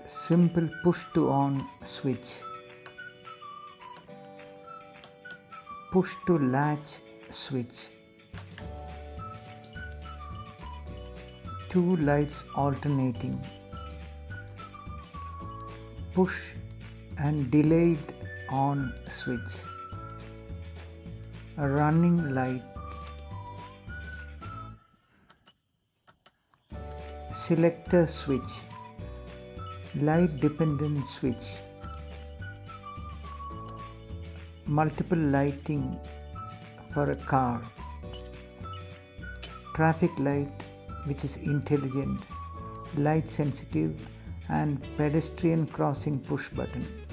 Simple push to on switch, push to latch switch, 2 lights alternating, push and delayed on switch, a running light, selector switch, light dependent switch, multiple lighting for a car, traffic light which is intelligent, light sensitive, and pedestrian crossing push button.